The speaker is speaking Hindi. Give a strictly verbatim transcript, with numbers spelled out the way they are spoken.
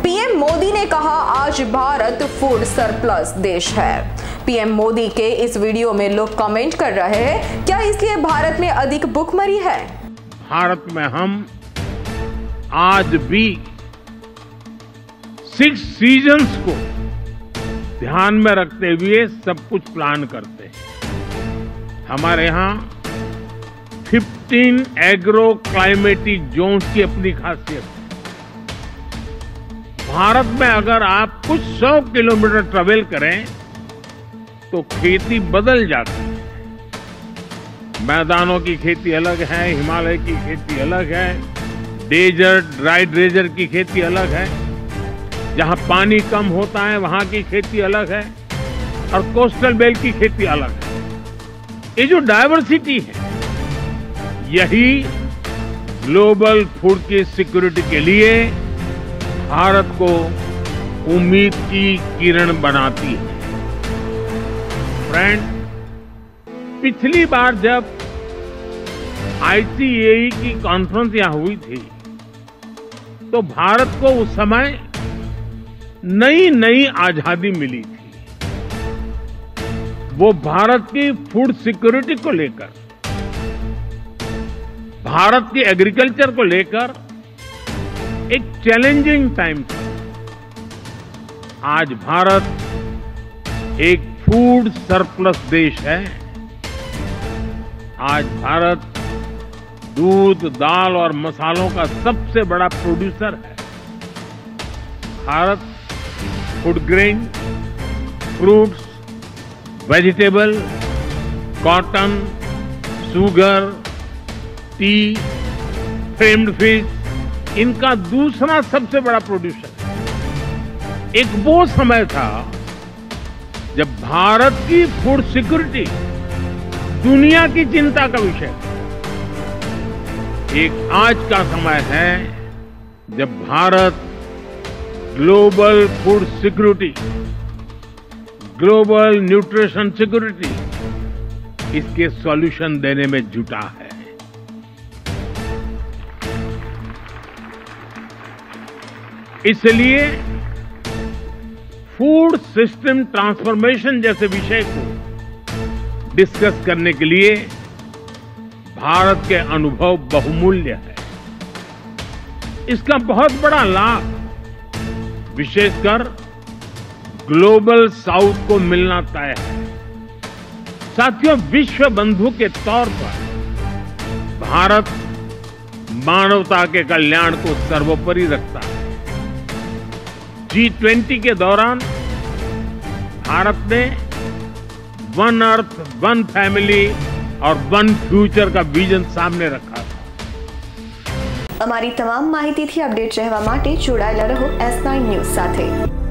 पीएम मोदी ने कहा आज भारत फूड सरप्लस देश है। पीएम मोदी के इस वीडियो में लोग कमेंट कर रहे हैं, क्या इसलिए भारत में अधिक भुखमरी है? भारत में हम आज भी सिक्स सीजन्स को ध्यान में रखते हुए सब कुछ प्लान करते हैं। हमारे यहाँ पंद्रह एग्रो क्लाइमेटिक जोन्स की अपनी खासियत है। भारत में अगर आप कुछ सौ किलोमीटर ट्रेवल करें तो खेती बदल जाती है। मैदानों की खेती अलग है, हिमालय की खेती अलग है, डेजर्ट ड्राई डेजर्ट की खेती अलग है, जहां पानी कम होता है वहां की खेती अलग है, और कोस्टल बेल्ट की खेती अलग है। ये जो डायवर्सिटी है यही ग्लोबल फूड की सिक्योरिटी के लिए भारत को उम्मीद की किरण बनाती है। फ्रेंड, पिछली बार जब आई सी ए ई की कॉन्फ्रेंस यहां हुई थी तो भारत को उस समय नई नई आजादी मिली थी। वो भारत की फूड सिक्योरिटी को लेकर, भारत की एग्रीकल्चर को लेकर एक चैलेंजिंग टाइम था। आज भारत एक फूड सरप्लस देश है। आज भारत दूध, दाल और मसालों का सबसे बड़ा प्रोड्यूसर है। भारत food grain, fruits, vegetable, cotton, sugar, tea, farmed fish, इनका दूसरा सबसे बड़ा प्रोड्यूसर है। एक वो समय था जब भारत की फूड सिक्योरिटी दुनिया की चिंता का विषय था। एक आज का समय है जब भारत global food security, global nutrition security, इसके सॉल्यूशन देने में जुटा है। इसलिए फूड सिस्टम ट्रांसफॉर्मेशन जैसे विषय को डिस्कस करने के लिए भारत के अनुभव बहुमूल्य है। इसका बहुत बड़ा लाभ विशेषकर ग्लोबल साउथ को मिलना तय है। साथियों, विश्व बंधु के तौर पर भारत मानवता के कल्याण को सर्वोपरि रखता है। जी ट्वेंटी के दौरान भारत ने वन अर्थ, वन फैमिली और वन फ्यूचर का विजन सामने रखा था। અમારી તમામ માહિતીથી અપડેટ રહેવા માટે જોડાયેલા રહો એસ નાઇન ન્યૂઝ સાથે।